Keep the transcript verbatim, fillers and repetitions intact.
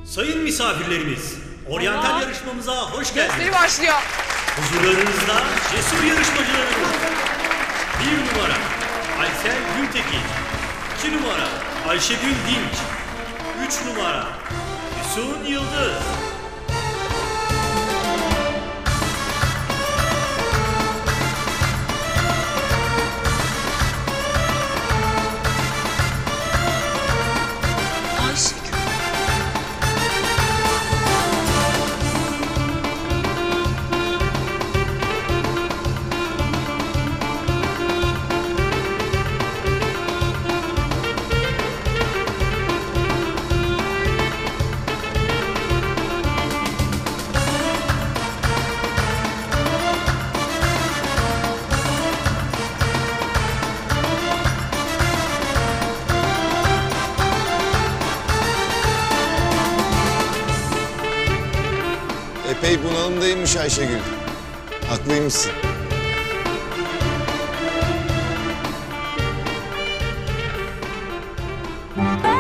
Sayın misafirlerimiz, oryantal Aa. yarışmamıza hoş geldiniz. Gösteri başlıyor. Huzurlarınızda cesur yarışmacılarımız var. Bir numara Aysel Gültekin, iki numara Ayşegül Dinç, üç numara Füsun Yıldız. Ayşegül. Epey bunalımdaymış Ayşegül. Haklıymışsın. Thank you.